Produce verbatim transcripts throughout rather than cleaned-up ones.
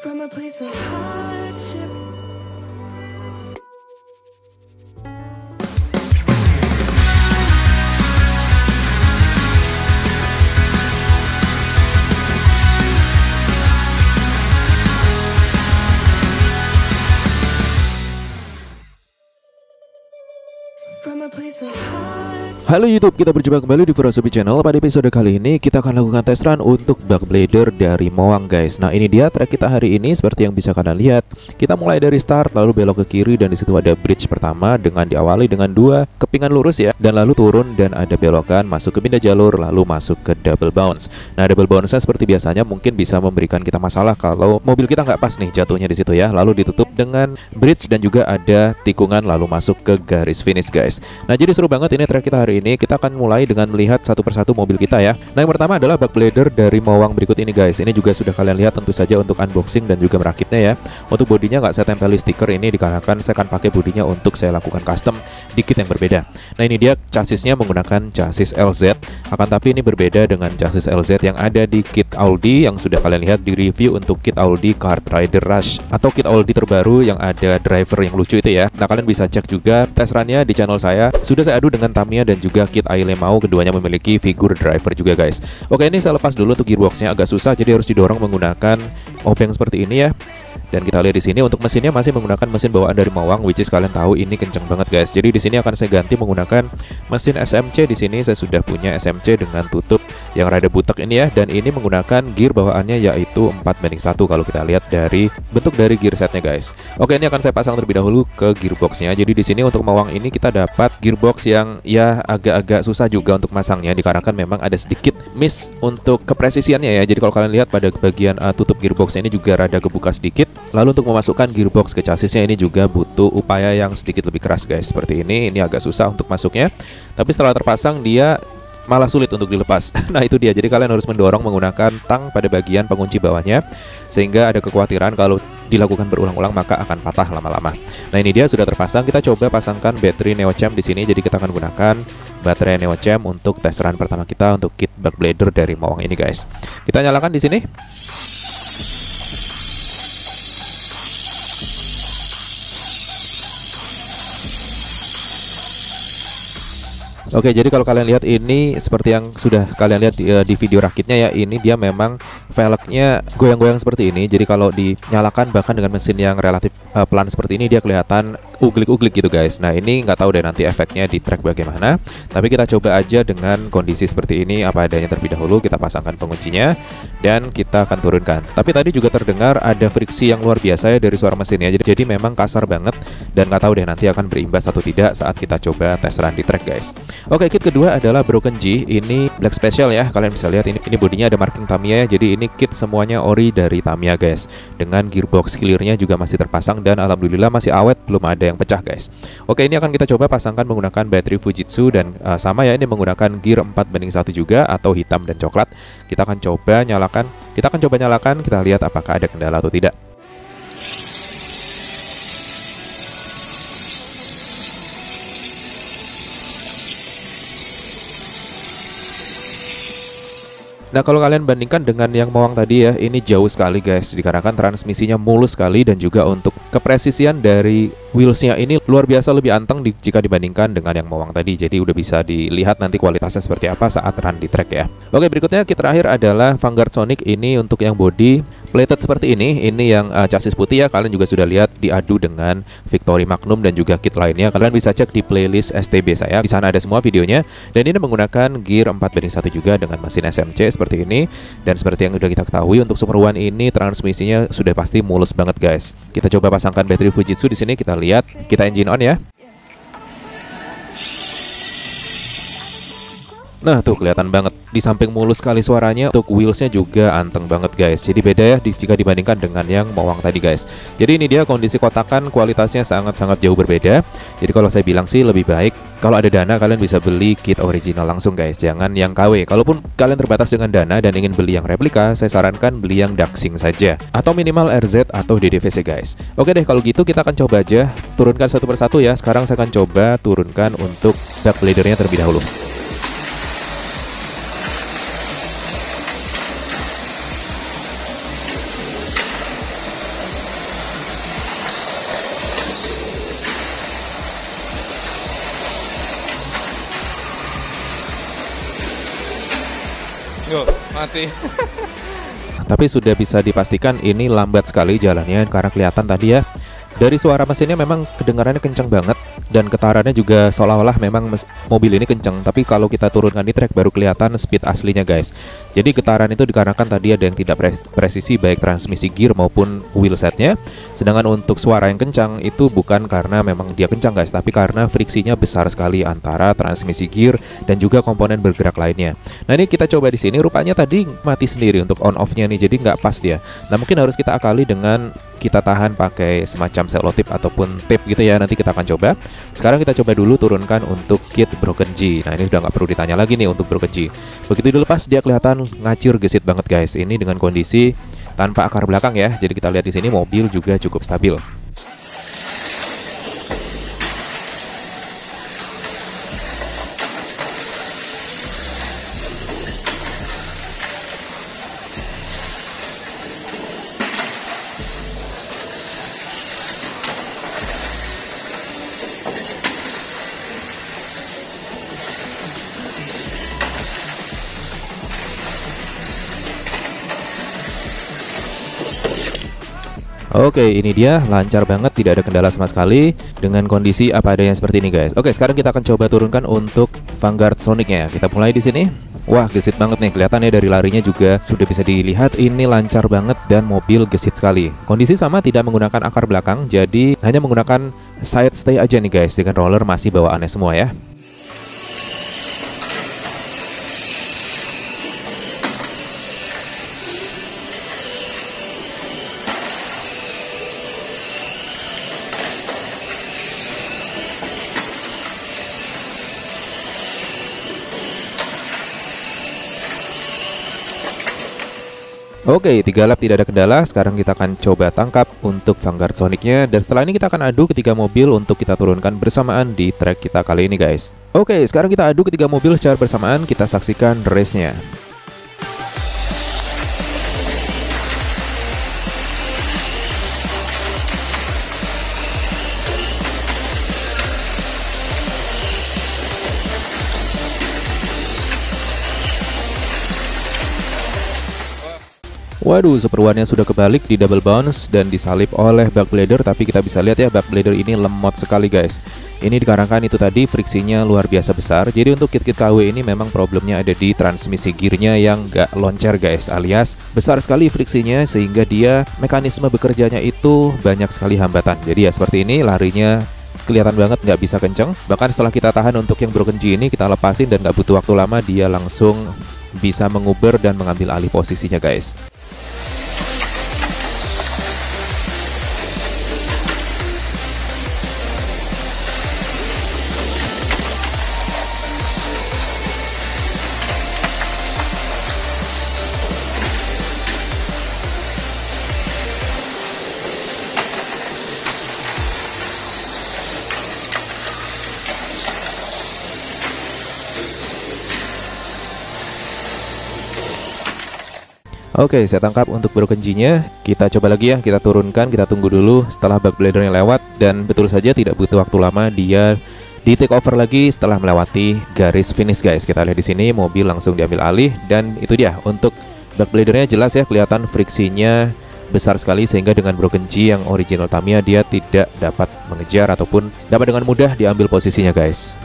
from a place of hardship. From a place of hardship. Halo YouTube, kita berjumpa kembali di Furosobi Channel. Pada episode kali ini kita akan lakukan tes run untuk bug blader dari Moang guys. Nah ini dia track kita hari ini seperti yang bisa kalian lihat. Kita mulai dari start lalu belok ke kiri dan di situ ada bridge pertama dengan diawali dengan dua kepingan lurus ya, dan lalu turun dan ada belokan masuk ke pindah jalur lalu masuk ke double bounce. Nah double bounce-nya seperti biasanya mungkin bisa memberikan kita masalah kalau mobil kita nggak pas nih jatuhnya di situ ya. Lalu ditutup dengan bridge dan juga ada tikungan lalu masuk ke garis finish guys. Nah jadi seru banget ini track kita hari ini. Kita akan mulai dengan melihat satu persatu mobil kita ya. Nah yang pertama adalah bug blader dari Moang berikut ini guys. Ini juga sudah kalian lihat tentu saja untuk unboxing dan juga merakitnya ya. Untuk bodinya nggak saya tempeli stiker ini dikarenakan saya akan pakai bodinya untuk saya lakukan custom di kit yang berbeda. Nah ini dia chassisnya menggunakan chassis L Z. Akan tapi ini berbeda dengan chassis L Z yang ada di kit Audi yang sudah kalian lihat di review untuk kit Audi Kart Rider Rush atau kit Audi terbaru yang ada driver yang lucu itu ya. Nah kalian bisa cek juga tes run-nya di channel saya. Sudah saya adu dengan Tamiya dan juga kit Ailemao, keduanya memiliki figur driver juga guys. Oke ini saya lepas dulu untuk gearboxnya, agak susah jadi harus didorong menggunakan obeng seperti ini ya. Dan kita lihat di sini untuk mesinnya masih menggunakan mesin bawaan dari Moang, which is kalian tahu ini kenceng banget guys. Jadi di sini akan saya ganti menggunakan mesin S M C. Di sini saya sudah punya S M C dengan tutup yang rada butek ini ya, dan ini menggunakan gear bawaannya yaitu empat banding satu kalau kita lihat dari bentuk dari gear setnya guys. Oke ini akan saya pasang terlebih dahulu ke gearboxnya. Jadi di sini untuk Moang ini kita dapat gearbox yang ya agak-agak susah juga untuk masangnya dikarenakan memang ada sedikit miss untuk kepresisiannya ya. Jadi kalau kalian lihat pada bagian uh, tutup gearbox ini juga rada kebuka sedikit. Lalu untuk memasukkan gearbox ke chassisnya ini juga butuh upaya yang sedikit lebih keras guys. Seperti ini, ini agak susah untuk masuknya. Tapi setelah terpasang dia malah sulit untuk dilepas. Nah itu dia, jadi kalian harus mendorong menggunakan tang pada bagian pengunci bawahnya, sehingga ada kekhawatiran kalau dilakukan berulang-ulang maka akan patah lama-lama. Nah ini dia sudah terpasang. Kita coba pasangkan baterai Neochamp di sini. Jadi kita akan gunakan baterai Neochamp untuk tes run pertama kita untuk kit bug blader dari Moang ini guys. Kita nyalakan di sini. Oke, jadi kalau kalian lihat ini seperti yang sudah kalian lihat di, uh, di video rakitnya ya, ini dia memang velgnya goyang-goyang seperti ini. Jadi kalau dinyalakan bahkan dengan mesin yang relatif uh, pelan seperti ini dia kelihatan uglik-uglik gitu guys. Nah ini nggak tahu deh nanti efeknya di track bagaimana. Tapi kita coba aja dengan kondisi seperti ini apa adanya terlebih dahulu. Kita pasangkan penguncinya dan kita akan turunkan. Tapi tadi juga terdengar ada friksi yang luar biasa ya dari suara mesinnya. Jadi, jadi memang kasar banget dan nggak tahu deh nanti akan berimbas atau tidak saat kita coba tes run di track guys. Oke, kit kedua adalah Broken G. Ini black special ya. Kalian bisa lihat ini ini bodinya ada marking Tamiya ya. Jadi ini kit semuanya ori dari Tamiya guys. Dengan gearbox clearnya juga masih terpasang dan alhamdulillah masih awet, belum ada yang pecah guys. Oke, ini akan kita coba pasangkan menggunakan baterai Fujitsu dan uh, sama ya, ini menggunakan gear empat banding satu juga atau hitam dan coklat. Kita akan coba nyalakan. Kita akan coba nyalakan, kita lihat apakah ada kendala atau tidak. Nah kalau kalian bandingkan dengan yang Moang tadi ya, ini jauh sekali guys, dikarenakan transmisinya mulus sekali dan juga untuk kepresisian dari wheelsnya ini luar biasa lebih anteng di, jika dibandingkan dengan yang Moang tadi. Jadi udah bisa dilihat nanti kualitasnya seperti apa saat run di track ya. Oke, berikutnya kit terakhir adalah Vanguard Sonic. Ini untuk yang body plated seperti ini. Ini yang uh, chassis putih ya, kalian juga sudah lihat diadu dengan Victory Magnum dan juga kit lainnya. Kalian bisa cek di playlist S T B saya, di sana ada semua videonya. Dan ini menggunakan gear empat banding satu juga dengan mesin S M C seperti ini. Dan seperti yang sudah kita ketahui untuk Super One ini transmisinya sudah pasti mulus banget guys. Kita coba pasangkan baterai Fujitsu di sini, kita lihat, kita engine on ya. Nah tuh kelihatan banget di samping mulus sekali suaranya, untuk wheelsnya juga anteng banget guys. Jadi beda ya di, jika dibandingkan dengan yang Moang tadi guys. Jadi ini dia kondisi kotakan, kualitasnya sangat-sangat jauh berbeda. Jadi kalau saya bilang sih lebih baik kalau ada dana kalian bisa beli kit original langsung guys, jangan yang K W. Kalaupun kalian terbatas dengan dana dan ingin beli yang replika, saya sarankan beli yang Daxing saja atau minimal R Z atau D D V C guys. Oke deh kalau gitu kita akan coba aja turunkan satu persatu ya. Sekarang saya akan coba turunkan untuk bug bladernya terlebih dahulu. Mati. Tapi sudah bisa dipastikan ini lambat sekali jalannya karena kelihatan tadi ya, dari suara mesinnya memang kedengarannya kencang banget dan getarannya juga seolah-olah memang mobil ini kencang. Tapi kalau kita turunkan di track baru kelihatan speed aslinya guys. Jadi getaran itu dikarenakan tadi ada yang tidak pres presisi baik transmisi gear maupun wheelsetnya. Sedangkan untuk suara yang kencang itu bukan karena memang dia kencang guys, tapi karena friksinya besar sekali antara transmisi gear dan juga komponen bergerak lainnya. Nah ini kita coba di sini, rupanya tadi mati sendiri untuk on off-nya nih, jadi nggak pas dia. Nah mungkin harus kita akali dengan kita tahan pakai semacam selotip ataupun tape gitu ya. Nanti kita akan coba. Sekarang kita coba dulu turunkan untuk kit Broken G. Nah ini udah nggak perlu ditanya lagi nih untuk Broken G. Begitu dilepas dia kelihatan ngacir gesit banget guys. Ini dengan kondisi tanpa akar belakang ya. Jadi kita lihat di sini mobil juga cukup stabil. Oke, ini dia lancar banget, tidak ada kendala sama sekali dengan kondisi apa adanya seperti ini guys. Oke, sekarang kita akan coba turunkan untuk Vanguard Sonicnya. Kita mulai di sini. Wah, gesit banget nih, kelihatannya dari larinya juga sudah bisa dilihat ini lancar banget dan mobil gesit sekali. Kondisi sama, tidak menggunakan akar belakang, jadi hanya menggunakan side stay aja nih guys, dengan roller masih bawaannya semua ya. Oke, tiga lap tidak ada kendala. Sekarang kita akan coba tangkap untuk Vanguard Sonicnya. Dan setelah ini kita akan adu ketiga mobil untuk kita turunkan bersamaan di track kita kali ini guys. Oke, sekarang kita adu ketiga mobil secara bersamaan. Kita saksikan race-nya. Waduh, super one-nya sudah kebalik di double bounce dan disalip oleh bug blader. Tapi kita bisa lihat ya, bug blader ini lemot sekali guys. Ini dikarenakan itu tadi friksinya luar biasa besar. Jadi untuk kit-kit K W ini memang problemnya ada di transmisi gearnya yang gak loncer guys, alias besar sekali friksinya sehingga dia mekanisme bekerjanya itu banyak sekali hambatan. Jadi ya seperti ini, larinya kelihatan banget nggak bisa kenceng. Bahkan setelah kita tahan untuk yang Broken G ini, kita lepasin dan nggak butuh waktu lama, dia langsung bisa menguber dan mengambil alih posisinya guys. Oke, saya tangkap untuk Broken G-nya. Kita coba lagi ya, kita turunkan, kita tunggu dulu setelah bug bladernya lewat. Dan betul saja tidak butuh waktu lama, dia di take over lagi setelah melewati garis finish guys. Kita lihat di sini mobil langsung diambil alih. Dan itu dia, untuk bug bladernya jelas ya, kelihatan friksinya besar sekali sehingga dengan Broken G yang original Tamiya dia tidak dapat mengejar ataupun dapat dengan mudah diambil posisinya guys.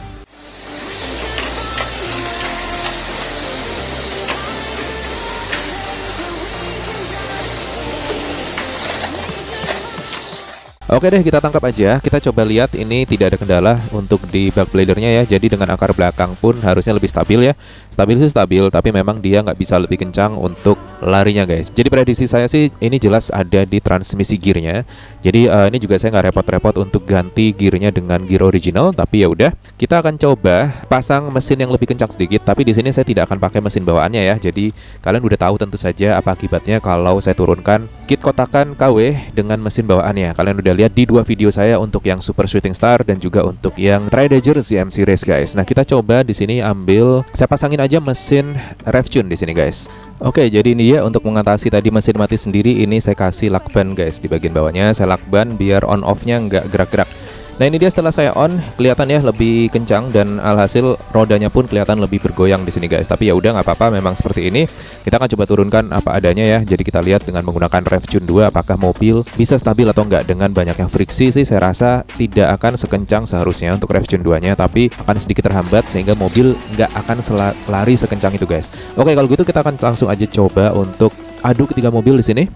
Oke deh, kita tangkap aja. Kita coba lihat, ini tidak ada kendala untuk di bug bladernya ya. Jadi dengan akar belakang pun harusnya lebih stabil ya. Stabil sih stabil, tapi memang dia nggak bisa lebih kencang untuk larinya guys. Jadi prediksi saya sih ini jelas ada di transmisi gearnya. Jadi uh, ini juga saya nggak repot-repot untuk ganti gearnya dengan gear original. Tapi ya udah, kita akan coba pasang mesin yang lebih kencang sedikit. Tapi di sini saya tidak akan pakai mesin bawaannya ya. Jadi kalian udah tahu tentu saja apa akibatnya kalau saya turunkan kit kotakan K W dengan mesin bawaannya. Kalian udah lihat di dua video saya untuk yang Super Shooting Star dan juga untuk yang Tri-Dager C M C Race guys. Nah, kita coba di sini ambil, saya pasangin aja mesin RevTune di sini guys. Oke, jadi ini ya untuk mengatasi tadi mesin mati sendiri, ini saya kasih lakban guys di bagian bawahnya. Saya lakban biar on off-nya nggak gerak-gerak. Nah ini dia setelah saya on, kelihatan ya lebih kencang dan alhasil rodanya pun kelihatan lebih bergoyang di sini guys. Tapi ya udah nggak apa-apa, memang seperti ini. Kita akan coba turunkan apa adanya ya. Jadi kita lihat dengan menggunakan RevTune dua apakah mobil bisa stabil atau enggak. Dengan banyaknya friksi sih saya rasa tidak akan sekencang seharusnya untuk RevTune dua-nya, tapi akan sedikit terhambat sehingga mobil nggak akan lari sekencang itu guys. Oke, kalau gitu kita akan langsung aja coba untuk adu ketiga mobil di sini.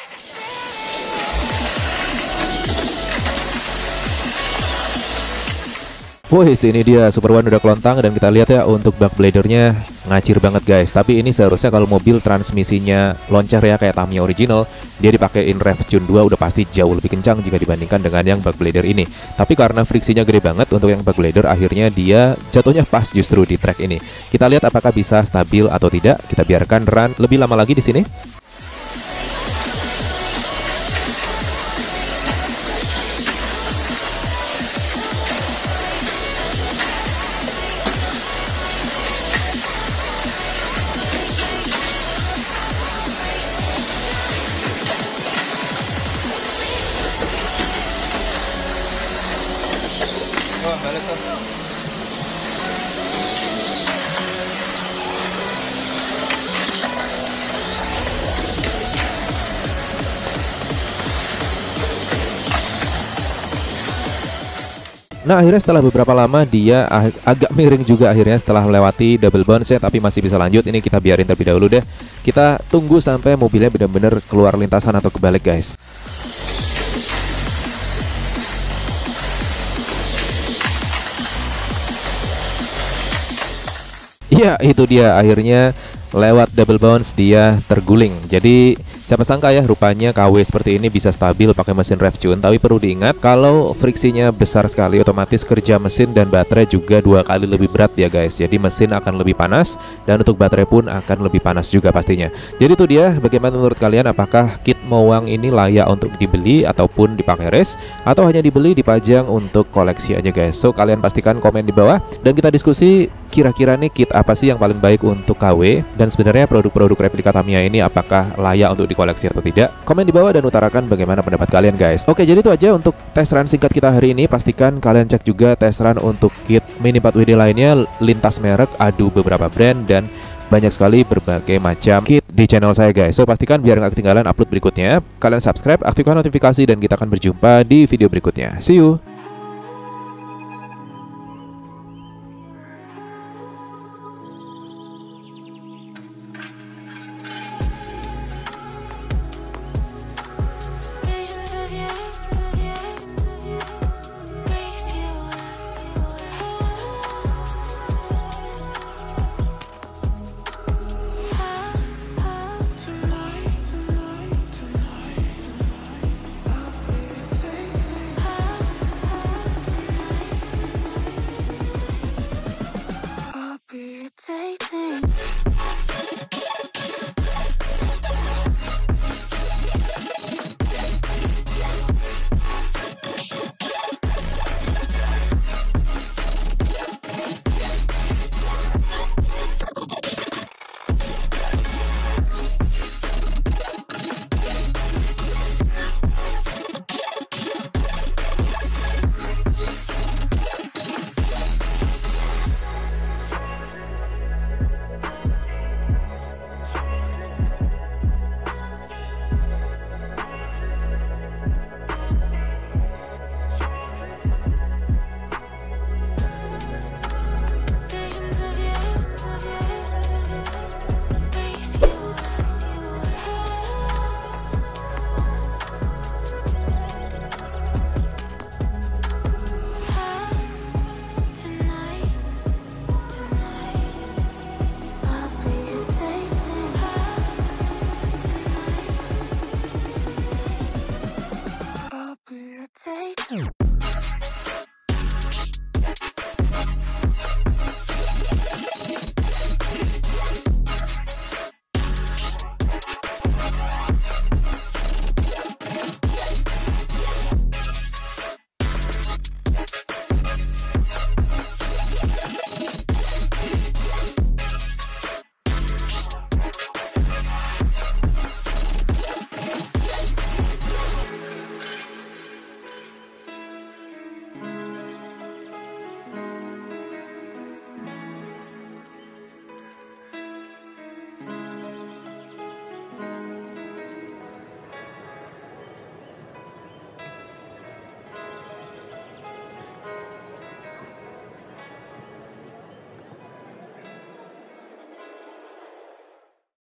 Wih, ini dia Super One udah kelontang dan kita lihat ya untuk bak bladernya ngacir banget guys. Tapi ini seharusnya kalau mobil transmisinya loncat ya kayak Tamiya original, dia dipakein RevTune dua udah pasti jauh lebih kencang jika dibandingkan dengan yang bak blader ini. Tapi karena friksinya gede banget untuk yang bak blader, akhirnya dia jatuhnya pas justru di track ini. Kita lihat apakah bisa stabil atau tidak. Kita biarkan run lebih lama lagi di sini. Nah akhirnya setelah beberapa lama dia ag agak miring juga akhirnya setelah melewati double bounce ya, tapi masih bisa lanjut. Ini kita biarin terlebih dahulu deh. Kita tunggu sampai mobilnya benar-benar keluar lintasan atau kebalik guys. Iya itu dia, akhirnya lewat double bounce dia terguling. Jadi siapa sangka ya rupanya K W seperti ini bisa stabil pakai mesin RevTune. Tapi perlu diingat kalau friksinya besar sekali, otomatis kerja mesin dan baterai juga dua kali lebih berat ya guys. Jadi mesin akan lebih panas dan untuk baterai pun akan lebih panas juga pastinya. Jadi itu dia, bagaimana menurut kalian, apakah kit Mowang ini layak untuk dibeli ataupun dipakai race, atau hanya dibeli dipajang untuk koleksi aja guys? So kalian pastikan komen di bawah dan kita diskusi kira-kira nih kit apa sih yang paling baik untuk K W, dan sebenarnya produk-produk replika Tamiya ini apakah layak untuk dikoleksi atau tidak. Komen di bawah dan utarakan bagaimana pendapat kalian guys. Oke, jadi itu aja untuk test run singkat kita hari ini. Pastikan kalian cek juga test run untuk kit Mini empat W D lainnya, lintas merek, adu beberapa brand, dan banyak sekali berbagai macam kit di channel saya guys. So pastikan biar nggak ketinggalan upload berikutnya. Kalian subscribe, aktifkan notifikasi, dan kita akan berjumpa di video berikutnya. See you.